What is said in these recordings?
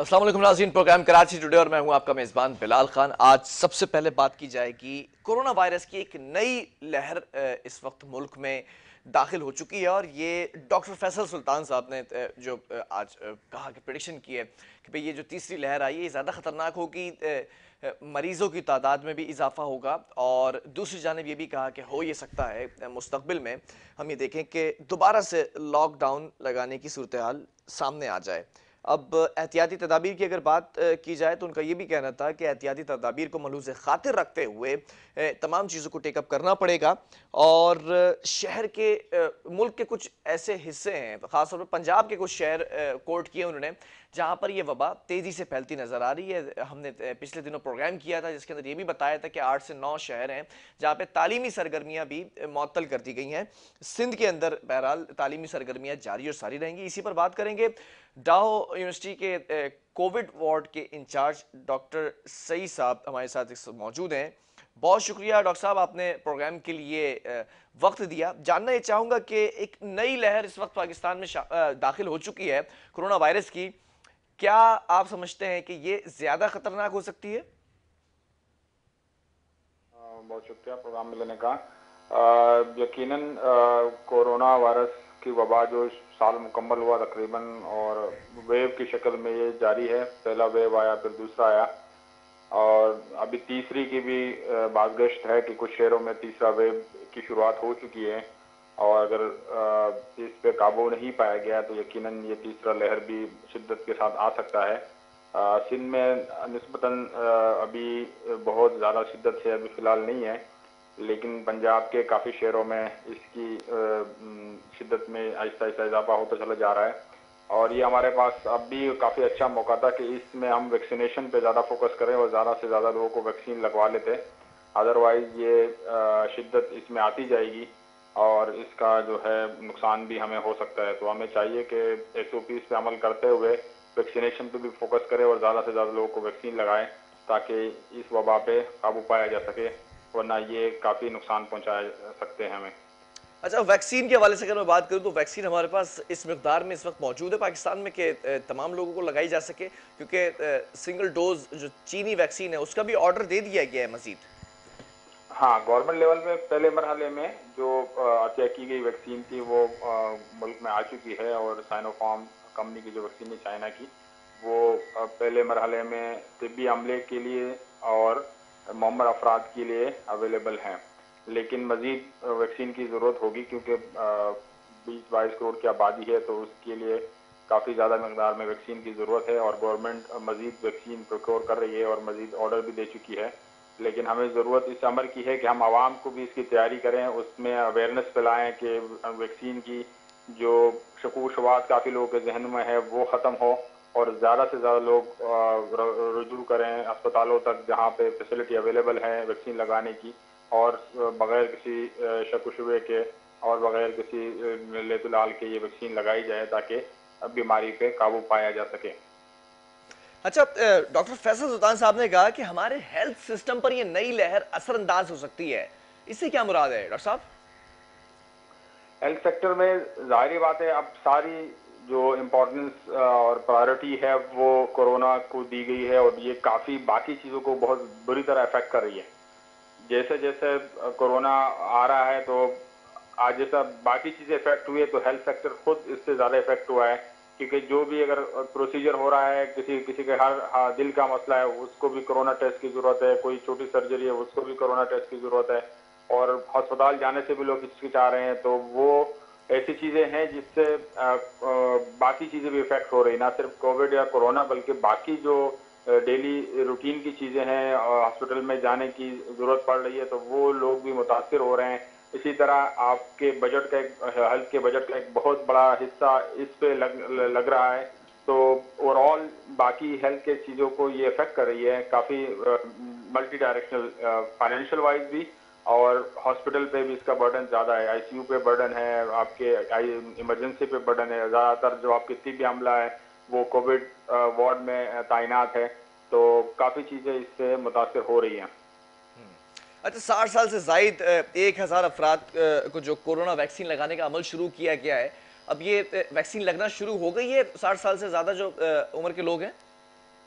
अस्सलाम वालेकुम नाज़रीन, प्रोग्राम कराची टुडे और मैं हूं आपका मेज़बान बिलाल खान। आज सबसे पहले बात की जाएगी कोरोना वायरस की एक नई लहर इस वक्त मुल्क में दाखिल हो चुकी है और ये डॉक्टर फैसल सुल्तान साहब ने जो आज कहा कि प्रेडिक्शन की है कि भाई ये जो तीसरी लहर आई है ये ज़्यादा ख़तरनाक होगी, मरीज़ों की तादाद में भी इजाफा होगा और दूसरी जानिब ये भी कहा कि हो ये सकता है मुस्तकबिल में हम ये देखें कि दोबारा से लॉकडाउन लगाने की सूरत हाल सामने आ जाए। अब एहतियाती तदाबीर की अगर बात की जाए तो उनका ये भी कहना था कि एहतियाती तदाबीर को मलूज़ खातिर रखते हुए तमाम चीज़ों को टेकअप करना पड़ेगा और शहर के मुल्क के कुछ ऐसे हिस्से हैं, ख़ासतौर पर पंजाब के कुछ शहर कोट किए उन्होंने, जहाँ पर यह वबा तेज़ी से फैलती नज़र आ रही है। हमने पिछले दिनों प्रोग्राम किया था जिसके अंदर ये भी बताया था कि 8 से 9 शहर हैं जहाँ पे तालीमी सरगर्मियाँ भी मुअत्तल कर दी गई हैं। सिंध के अंदर बहरहाल तालीमी सरगर्मियाँ जारी और सारी रहेंगी। इसी पर बात करेंगे। डाहो यूनिवर्सिटी के कोविड वार्ड के इंचार्ज डॉक्टर सईद साहब हमारे साथ मौजूद हैं। बहुत शुक्रिया डॉक्टर साहब, आपने प्रोग्राम के लिए वक्त दिया। जानना ये चाहूँगा कि एक नई लहर इस वक्त पाकिस्तान में दाखिल हो चुकी है कोरोना वायरस की, क्या आप समझते हैं कि ये ज़्यादा ख़तरनाक हो सकती है? बहुत शुक्रिया प्रोग्राम में लेने का। यकीनन कोरोना वायरस की वबा जो साल मुकम्मल हुआ तकरीबन, और वेव की शक्ल में ये जारी है। पहला वेव आया, फिर दूसरा आया, और अभी तीसरी की भी बाज़गश्त है कि कुछ शहरों में तीसरा वेव की शुरुआत हो चुकी है। और अगर इस पे काबू नहीं पाया गया तो यकीनन ये तीसरा लहर भी शिद्दत के साथ आ सकता है। सिंध में निस्बतन अभी बहुत ज़्यादा शिद्दत से अभी फ़िलहाल नहीं है, लेकिन पंजाब के काफ़ी शहरों में इसकी शिद्दत में आहिस्ता आहिस्ता इजाफा होता चला जा रहा है। और ये हमारे पास अब भी काफ़ी अच्छा मौका था कि इसमें हम वैक्सीनेशन पे ज़्यादा फोकस करें और ज़्यादा से ज़्यादा लोगों को वैक्सीन लगवा लेते। अदरवाइज़ ये शिद्दत इसमें आती जाएगी और इसका जो है नुकसान भी हमें हो सकता है। तो हमें चाहिए कि SOPs पे अमल करते हुए वैक्सीनेशन पे भी फोकस करें और ज़्यादा से ज़्यादा लोगों को वैक्सीन लगाएं ताकि इस वबा पे काबू पाया जा सके, वरना ये काफ़ी नुकसान पहुंचा सकते हैं हमें। अच्छा, वैक्सीन के हवाले से अगर मैं बात करूं तो वैक्सीन हमारे पास इस मकदार में इस वक्त मौजूद है पाकिस्तान में कि तमाम लोगों को लगाई जा सके, क्योंकि सिंगल डोज जो चीनी वैक्सीन है उसका भी ऑर्डर दे दिया गया है मजीद। हाँ, गवर्नमेंट लेवल में पहले मरहले में जो अतिया की गई वैक्सीन थी वो मुल्क में आ चुकी है, और साइनोफार्म कंपनी की जो वैक्सीन है चाइना की, वो पहले मरहले में तिब्बी अमले के लिए और मुअम्मर अफराद के लिए अवेलेबल हैं। लेकिन मज़ीद वैक्सीन की ज़रूरत होगी क्योंकि 20-22 करोड़ की आबादी है, तो उसके लिए काफ़ी ज़्यादा मकदार में वैक्सीन की ज़रूरत है, और गवर्नमेंट मज़ीद वैक्सीन प्रोक्योर कर रही है और मज़ीद ऑर्डर भी दे चुकी है। लेकिन हमें ज़रूरत इस अमर की है कि हम आवाम को भी इसकी तैयारी करें, उसमें अवेयरनेस फैलाएँ कि वैक्सीन की जो शकूक शुबहात काफ़ी लोगों के जहन में है वो ख़त्म हो, और ज़्यादा से ज़्यादा लोग रुजू करें अस्पतालों तक जहाँ पे फैसिलिटी अवेलेबल है वैक्सीन लगाने की, और बग़ैर किसी शक शुबे के और बग़ैर किसी लेतुलाल के ये वैक्सीन लगाई जाए ताकि बीमारी पे काबू पाया जा सके। अच्छा, डॉक्टर फैसल सुल्तान साहब ने कहा कि हमारे हेल्थ सिस्टम पर यह नई लहर असरअंदाज हो सकती है, इससे क्या मुराद है डॉक्टर साहब? हेल्थ सेक्टर में जाहिर बात है अब सारी जो इम्पोर्टेंस और प्रायोरिटी है वो कोरोना को दी गई है, और ये काफ़ी बाकी चीज़ों को बहुत बुरी तरह अफेक्ट कर रही है। जैसे जैसे कोरोना आ रहा है तो आज जैसा बाकी चीज़ें इफेक्ट हुई है, तो हेल्थ सेक्टर खुद इससे ज़्यादा इफेक्ट हुआ है, क्योंकि जो भी अगर प्रोसीजर हो रहा है, किसी किसी के हर दिल का मसला है उसको भी कोरोना टेस्ट की ज़रूरत है, कोई छोटी सर्जरी है उसको भी कोरोना टेस्ट की ज़रूरत है, और अस्पताल जाने से भी लोग हिचकिचा रहे हैं। तो वो ऐसी चीज़ें हैं जिससे बाकी चीज़ें भी इफेक्ट हो रही, ना सिर्फ कोविड या कोरोना बल्कि बाकी जो डेली रूटीन की चीज़ें हैं हॉस्पिटल में जाने की ज़रूरत पड़ रही है, तो वो लोग भी मुतासिर हो रहे हैं। इसी तरह आपके बजट का एक हेल्थ के बजट का एक बहुत बड़ा हिस्सा इस पे लग रहा है। तो ओवरऑल बाकी हेल्थ के चीज़ों को ये इफेक्ट कर रही है काफ़ी मल्टी डायरेक्शनल, फाइनेंशियल वाइज भी, और हॉस्पिटल पे भी इसका बर्डन ज़्यादा है। ICU पे बर्डन है, आपके इमरजेंसी पे बर्डन है, ज़्यादातर जो आपके तिब्बी अमला है वो कोविड वार्ड में तैनात है। तो काफ़ी चीज़ें इससे मुतासिर हो रही हैं। अच्छा, 60 साल से जायद 1000 अफराद को जो कोरोना वैक्सीन लगाने का अमल शुरू किया गया है, अब ये वैक्सीन लगना शुरू हो गई है 60 साल से ज़्यादा जो उम्र के लोग हैं?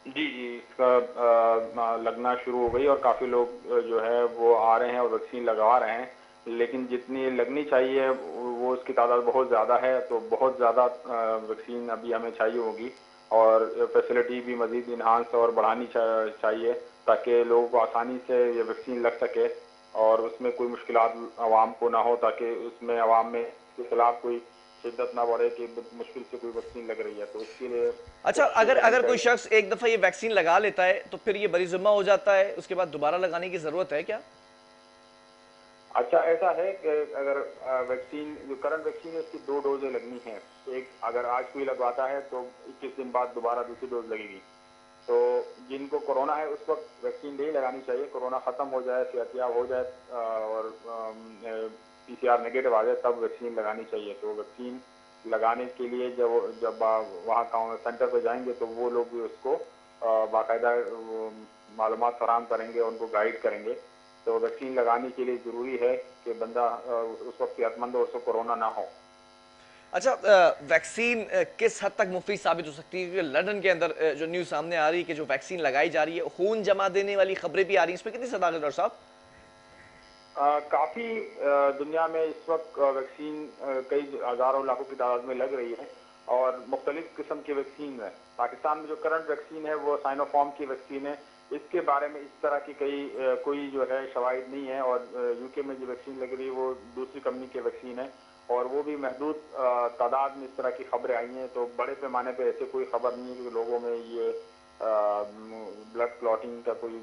जी, जी, इसका लगना शुरू हो गई और काफ़ी लोग जो है वो आ रहे हैं और वैक्सीन लगवा रहे हैं। लेकिन जितनी लगनी चाहिए वो उसकी तादाद बहुत ज़्यादा है, तो बहुत ज़्यादा वैक्सीन अभी हमें चाहिए होगी और फैसिलिटी भी मज़ीद इन्हांस और बढ़ानी चाहिए ताकि लोगों को आसानी से ये वैक्सीन लग सके और उसमें कोई मुश्किलात आवाम को ना हो, ताकि उसमें आवाम में इसके खिलाफ कोई शिद्दत ना बढ़े कि मुश्किल से कोई वैक्सीन लग रही है। तो उसके लिए अच्छा, कोशिशें अगर करनी अगर कोई चाहिए। शख्स एक दफा ये वैक्सीन लगा लेता है तो फिर ये बरी जिम्मा हो जाता है, उसके बाद दोबारा लगाने की जरूरत है क्या? अच्छा, ऐसा है कि अगर वैक्सीन जो करंट वैक्सीन है उसकी 2 डोज़ें लगनी हैं। एक अगर आज कोई लगवाता है तो 21 दिन बाद दोबारा दूसरी डोज़ लगेगी। तो जिनको कोरोना है उस वक़्त वैक्सीन नहीं लगानी चाहिए, कोरोना ख़त्म हो जाए, सेहतयाब हो जाए और पीसीआर नेगेटिव आ जाए तब वैक्सीन लगानी चाहिए। तो वैक्सीन लगाने के लिए जब जब वहाँ सेंटर पे जाएँगे तो वो लोग भी उसको बाकायदा मालूमात फराहम करेंगे और उनको गाइड करेंगे। तो वैक्सीन लगाने के लिए ज़रूरी है कि बंदा उस वक़्त सेहतमंद हो, उसको कोरोना ना हो। अच्छा, वैक्सीन किस हद तक मुफीद साबित हो सकती है? क्योंकि लंदन के अंदर जो न्यूज़ सामने आ रही है कि जो वैक्सीन लगाई जा रही है, खून जमा देने वाली खबरें भी आ रही हैं, इसमें कितनी सदाकत है डॉक्टर साहब? काफ़ी दुनिया में इस वक्त वैक्सीन कई हज़ारों लाखों की तादाद में लग रही है और मुख्तलिफ किस्म की वैक्सीन है। पाकिस्तान में जो करंट वैक्सीन है वो साइनोफार्म की वैक्सीन है। इसके बारे में इस तरह की कोई जो है शवाहिद नहीं है और यूके में जो वैक्सीन लग रही है वो दूसरी कंपनी की वैक्सीन है और वो भी महदूद तादाद में इस तरह की खबरें आई हैं। तो बड़े पैमाने पे ऐसे कोई खबर नहीं है कि लोगों में ये ब्लड क्लॉटिंग का कोई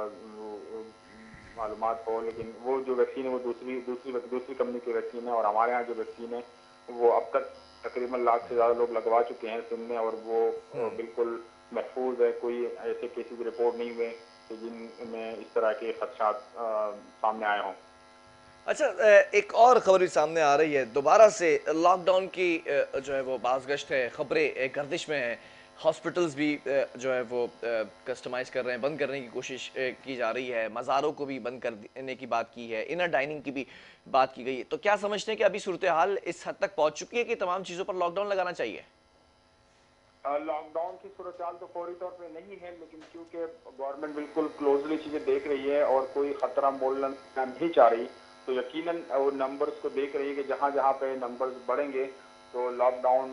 मालूमात हो, लेकिन वो जो वैक्सीन है वो दूसरी कंपनी की वैक्सीन है और हमारे यहाँ जो वैक्सीन है वो अब तक तकरीबन लाख से ज़्यादा लोग लगवा चुके हैं सिंध में और वो बिल्कुल महफूज है। कोई ऐसे केसेस रिपोर्ट नहीं हुए कि जिनमें इस तरह के खदशात सामने आए हों। अच्छा, एक और खबर भी सामने आ रही है, दोबारा से लॉकडाउन की जो है वो बाज़गश्त है, खबरें गर्दिश में हैं। हॉस्पिटल्स भी जो है वो कस्टमाइज़ कर रहे हैं, बंद करने की कोशिश की जा रही है, मज़ारों को भी बंद कर देने की बात की है, इनर डाइनिंग की भी बात की गई है। तो क्या समझते हैं कि अभी सूरत हाल इस हद तक पहुँच चुकी है कि तमाम चीज़ों पर लॉकडाउन लगाना चाहिए? लॉकडाउन की सूरत-हाल तो फौरी तौर पे नहीं है, लेकिन चूँकि गवर्नमेंट बिल्कुल क्लोज़ली चीज़ें देख रही है और कोई खतरा मोलना नहीं चाह रही, तो यकीनन वो नंबर्स को देख रही है कि जहाँ-जहाँ पे नंबर्स बढ़ेंगे, तो लॉकडाउन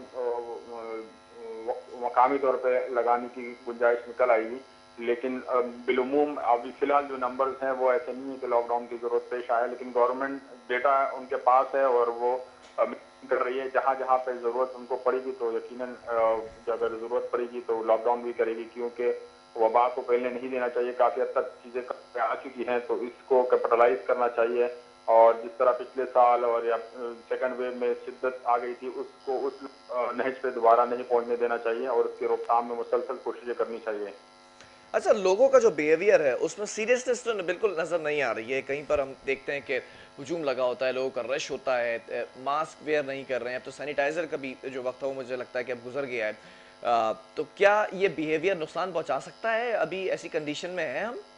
मकामी तौर पे लगाने की गुंजाइश निकल आएगी। लेकिन बिलउमूम अभी फ़िलहाल जो नंबर्स हैं, वो ऐसे नहीं है कि लॉकडाउन की ज़रूरत पेश आए, लेकिन गवर्नमेंट डेटा उनके पास है और वो कर रही है। जहाँ-जहाँ पे ज़रूरत उनको पड़ेगी तो यकीनन अगर ज़रूरत पड़ेगी तो लॉकडाउन भी करेगी, क्योंकि वबा को फैलने नहीं देना चाहिए। काफ़ी हद तक चीज़ें आ चुकी हैं तो इसको कैपिटलाइज़ करना चाहिए और जिस तरह पिछले साल और या सेकंड वेव में शिद्दत आ गई थी उसको उस नहज पे दोबारा नहीं पहुँचने देना चाहिए और उसकी रोकथाम में मुसलसल कोशिशें करनी चाहिए। अच्छा, लोगों का जो बिहेवियर है उसमें सीरियसनेस तो बिल्कुल नज़र नहीं आ रही है। कहीं पर हम देखते हैं कि हुजूम लगा होता है, लोगों का रश होता है, मास्क वेयर नहीं कर रहे हैं। अब तो सैनिटाइज़र का भी जो वक्त है वो मुझे लगता है कि अब गुजर गया है। तो क्या ये बिहेवियर नुकसान पहुंचा सकता है? अभी ऐसी कंडीशन में हैं हम?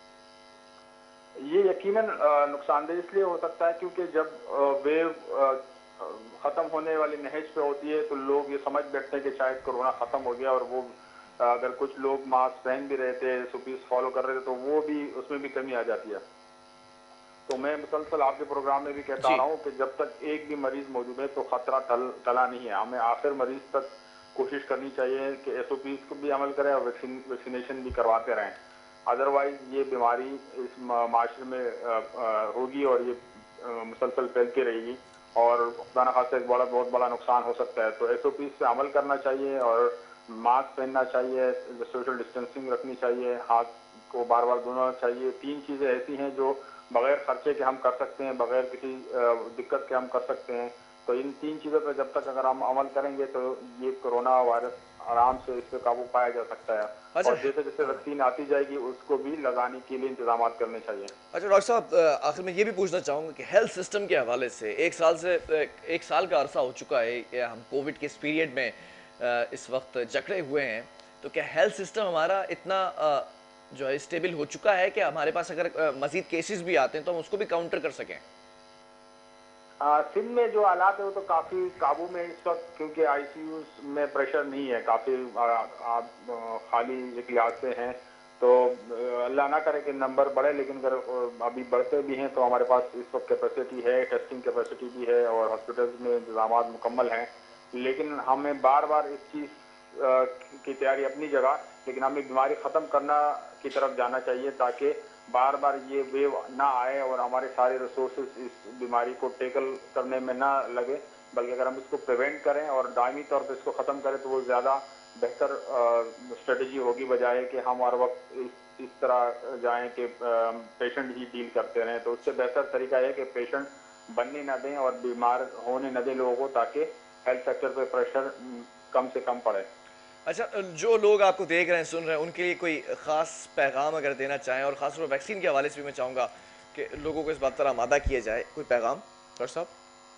ये यकीनन नुकसानदेह इसलिए हो सकता है क्योंकि जब वेव खत्म होने वाली नहज पे होती है तो लोग ये समझ बैठते हैं कि शायद कोरोना खत्म हो गया और वो अगर कुछ लोग मास्क पहन भी रहे थे, एसओपीज फॉलो कर रहे थे, तो वो भी उसमें भी कमी आ जाती है। तो मैं मुसलसल आपके प्रोग्राम में भी कहता आ जी। रहा हूँ कि जब तक एक भी मरीज मौजूद है तो खतरा टला नहीं है। हमें आखिर मरीज तक कोशिश करनी चाहिए कि एसओपीज को भी अमल करें और वैक्सीनेशन भी करवाते रहें। अदरवाइज ये बीमारी इस माशरे में होगी और ये मुसलसल फैलती रहेगी और खुदा न खास्ता एक बहुत बड़ा नुकसान हो सकता है। तो एसओपीज पे अमल करना चाहिए और मास्क पहनना चाहिए, सोशल डिस्टेंसिंग रखनी चाहिए, हाथ को बार बार धोना चाहिए। 3 चीज़ें ऐसी हैं जो बगैर खर्चे के हम कर सकते हैं, बगैर किसी दिक्कत के हम कर सकते हैं। तो इन 3 चीज़ों पर जब तक अगर हम अमल करेंगे तो ये कोरोना वायरस आराम से इस पे काबू पाया जा सकता है अच्छा। और जैसे-जैसे हाँ। वैक्सीन आती जाएगी उसको भी लगाने के लिए इंतज़ामात करने चाहिए। अच्छा डॉक्टर साहब, आखिर में ये भी पूछना चाहूँगा कि हेल्थ सिस्टम के हवाले से 1 साल का अरसा हो चुका है, हम कोविड के इस पीरियड में इस वक्त जकड़े हुए हैं। तो क्या हेल्थ सिस्टम हमारा इतना जो है स्टेबल हो चुका है कि हमारे पास अगर मजीद केसेस भी आते हैं तो हम उसको भी काउंटर कर सकें? सिंध में जो हालात है वो तो काफ़ी काबू में है इस वक्त, क्योंकि आईसीयू में प्रेशर नहीं है, काफ़ी खाली एक लिहाज से हैं। तो अल्लाह ना करे कि नंबर बढ़े, लेकिन अगर अभी बढ़ते भी हैं तो हमारे पास इस वक्त कैपेसिटी है, टेस्टिंग कैपेसिटी भी है और हॉस्पिटल्स में इंतजाम मुकम्मल हैं। लेकिन हमें बार बार इस चीज़ की तैयारी अपनी जगह, लेकिन हमें बीमारी ख़त्म करना की तरफ जाना चाहिए, ताकि बार बार ये वेव ना आए और हमारे सारे रिसोर्सेज इस बीमारी को टेकल करने में ना लगे। बल्कि अगर हम इसको प्रिवेंट करें और दायमी तौर पे इसको ख़त्म करें तो वो ज़्यादा बेहतर स्ट्रेटजी होगी, बजाय कि हम हर वक्त इस तरह जाएं कि पेशेंट ही डील करते रहें। तो उससे बेहतर तरीका है कि पेशेंट बनने ना दें और बीमार होने न दें लोगों को, ताकि हेल्थ सेक्टर पे प्रेशर कम से कम पड़े। अच्छा, जो लोग आपको देख रहे हैं, सुन रहे हैं, उनके लिए कोई ख़ास पैगाम अगर देना चाहें, और ख़ास तौर पर वैक्सीन के हवाले से भी मैं चाहूँगा कि लोगों को इस बात पर आमादा किया जाए, कोई पैगाम डॉक्टर साहब?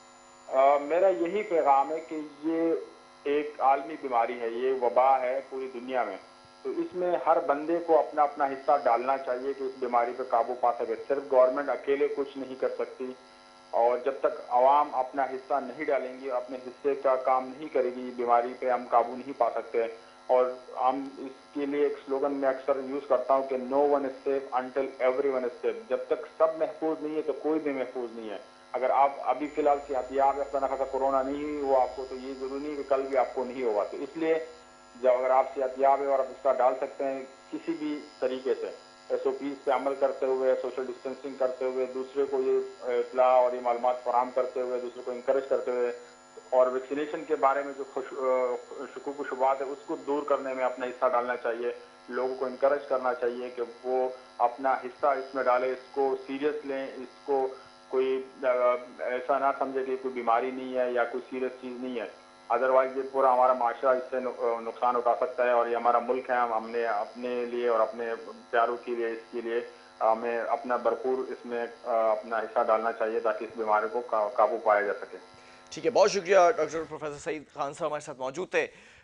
मेरा यही पैगाम है कि ये एक आलमी बीमारी है, ये वबा है पूरी दुनिया में। तो इसमें हर बंदे को अपना अपना हिस्सा डालना चाहिए कि इस बीमारी पे काबू पा सके। सिर्फ गवर्नमेंट अकेले कुछ नहीं कर सकती, और जब तक आवाम अपना हिस्सा नहीं डालेंगी, अपने हिस्से का काम नहीं करेगी, बीमारी पे हम काबू नहीं पा सकते। और हम इसके लिए एक स्लोगन मैं अक्सर यूज करता हूँ कि no one is safe until everyone is safe. जब तक सब महफूज नहीं है तो कोई भी महफूज नहीं है। अगर आप अभी फिलहाल सेहतियाब है, अपना खासा कोरोना नहीं हुआ आपको, तो ये जरूरी नहीं कि कल भी आपको नहीं होगा। तो इसलिए जब अगर आप सेहतियाब है और आप इसका डाल सकते हैं किसी भी तरीके से, एसओपी पे अमल करते हुए, सोशल डिस्टेंसिंग करते हुए, दूसरे को ये इत्तला और ये मालूमात फराहम करते हुए, दूसरे को इंकरेज करते हुए, और वैक्सीनेशन के बारे में जो शुकूक शुबात है उसको दूर करने में अपना हिस्सा डालना चाहिए। लोगों को इंकरेज करना चाहिए कि वो अपना हिस्सा इसमें डालें, इसको सीरियस लें, इसको कोई ऐसा ना समझे कि कोई बीमारी नहीं है या कोई सीरियस चीज़ नहीं है। अदरवाइज ये पूरा हमारा माशरा इससे नुकसान उठा सकता है, और ये हमारा मुल्क है। हमने अपने लिए और अपने प्यारों के लिए, इसके लिए हमें अपना भरपूर इसमें अपना हिस्सा डालना चाहिए, ताकि इस बीमारी को काबू पाया जा सके। ठीक है, बहुत शुक्रिया डॉक्टर प्रोफेसर सईद खान साहब हमारे साथ मौजूद थे।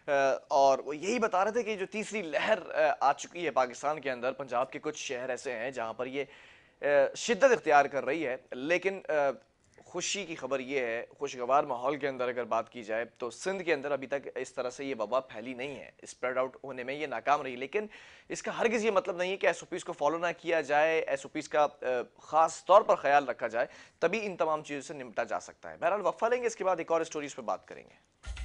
और वो यही बता रहे थे कि जो तीसरी लहर आ चुकी है पाकिस्तान के अंदर, पंजाब के कुछ शहर ऐसे हैं जहां पर ये शिद्दत इख्तियार कर रही है। लेकिन खुशी की खबर ये है, खुशगवार माहौल के अंदर अगर बात की जाए तो सिंध के अंदर अभी तक इस तरह से ये वबा फैली नहीं है, स्प्रेड आउट होने में ये नाकाम रही। लेकिन इसका हरगिज़ ये मतलब नहीं है कि एसओपीज़ को फॉलो ना किया जाए, एसओपीज़ का ख़ास तौर पर ख्याल रखा जाए, तभी इन तमाम चीज़ों से निपटा जा सकता है। बहरहाल वक्फा लेंगे, इसके बाद एक और स्टोरीज़ पर बात करेंगे।